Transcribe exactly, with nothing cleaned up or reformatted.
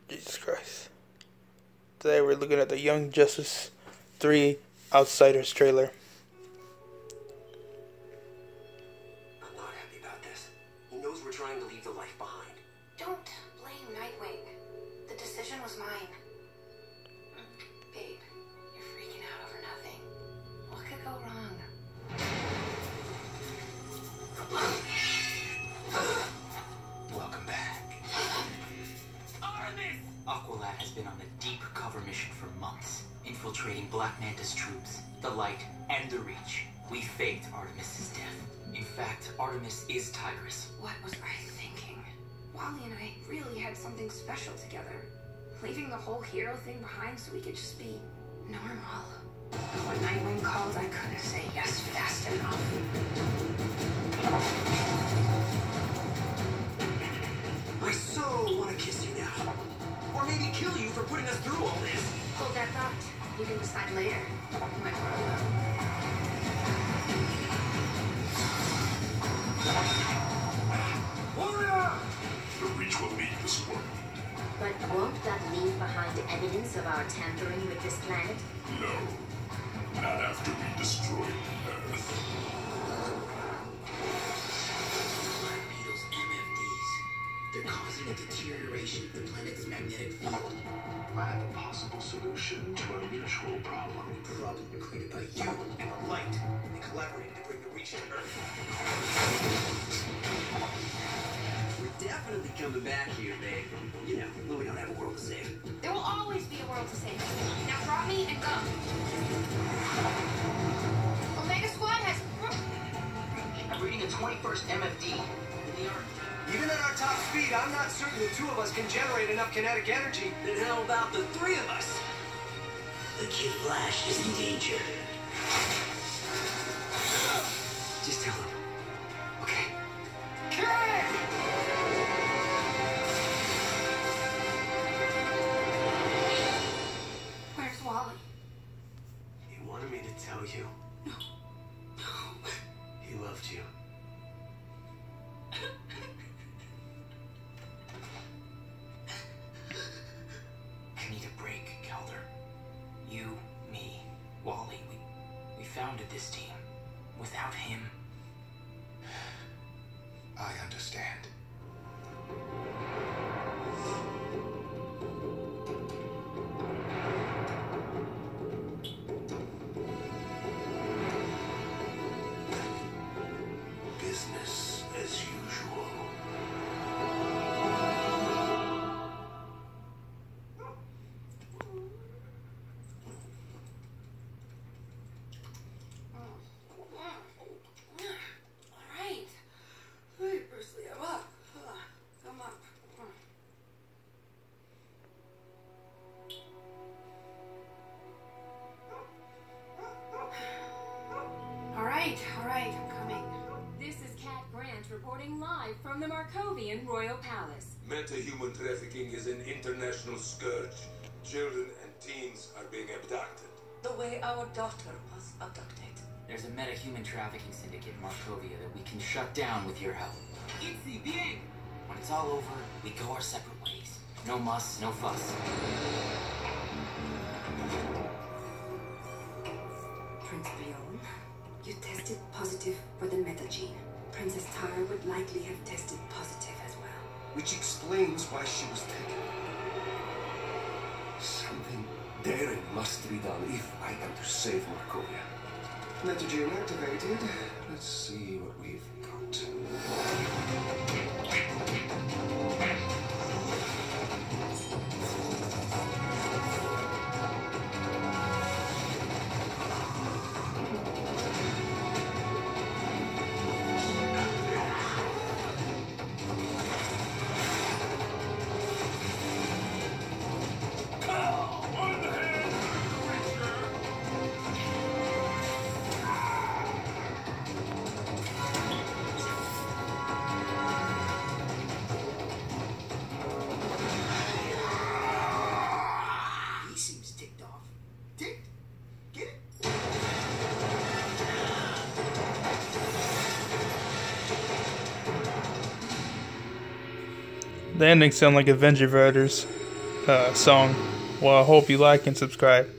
Jesus Christ. Today we're looking at the Young Justice three Outsiders trailer. I'm not happy about this. He knows we're trying to leave the life behind. Don't blame Nightwing. The decision was mine. Babe, you're freaking out over nothing. What could go wrong? Welcome back. Artemis! Aqualad has been on a deep cover mission for months, infiltrating Black Manta's troops, the Light, and the Reach. We faked Artemis's death. In fact, Artemis is Tigress. What was I thinking? Wally and I really had something special together. Leaving the whole hero thing behind so we could just be normal. But when Nightwing called, I couldn't say yes fast enough. I so want to kiss you now. Or maybe kill you for putting us through all this. Hold that thought. You can decide later. You might want The Reach will leave this world. But won't that leave behind evidence of our tampering with this planet? No. Not after we destroy Earth. Beetle's M F Ds. They're causing a deterioration of the planet's magnetic field. I have a possible solution to a mutual problem. Problem created by you and the Light. They collaborated to bring the Reach to Earth. We're definitely coming back here, babe. You know, when we don't have a world to save. There will always be a world to save. Now drop me and go. Omega Squad has... I'm reading a twenty-first M F D in the Earth. Even at our top speed, I'm not certain the two of us can generate enough kinetic energy. Then how about the three of us? The Kid Flash is in danger. Just tell him. Okay? Where's Wally? He wanted me to tell you. No. He loved you. I need a break, Kelder. You, me, Wally, we, we founded this team. Without him... I understand. Business as usual. Alright. Hey, Bruce Lee, I'm up. Come up. Alright, alright, I'm coming. This is Cat Grant reporting live from the Markovian Royal Palace. Meta-human trafficking is an international scourge. Children and teens are being abducted. The way our daughter was abducted. There's a meta-human trafficking syndicate in Markovia that we can shut down with your help. Itzy, bien! When it's all over, we go our separate ways. No muss, no fuss. Prince Leon, you tested positive for the metagene. Princess Tara would likely have tested positive as well. Which explains why she was taken. Something daring must be done if I am to save Markovia. Metagene activated. Let's see what we've got. The endings sound like Avenger Riders. uh, song. Well, I hope you like and subscribe.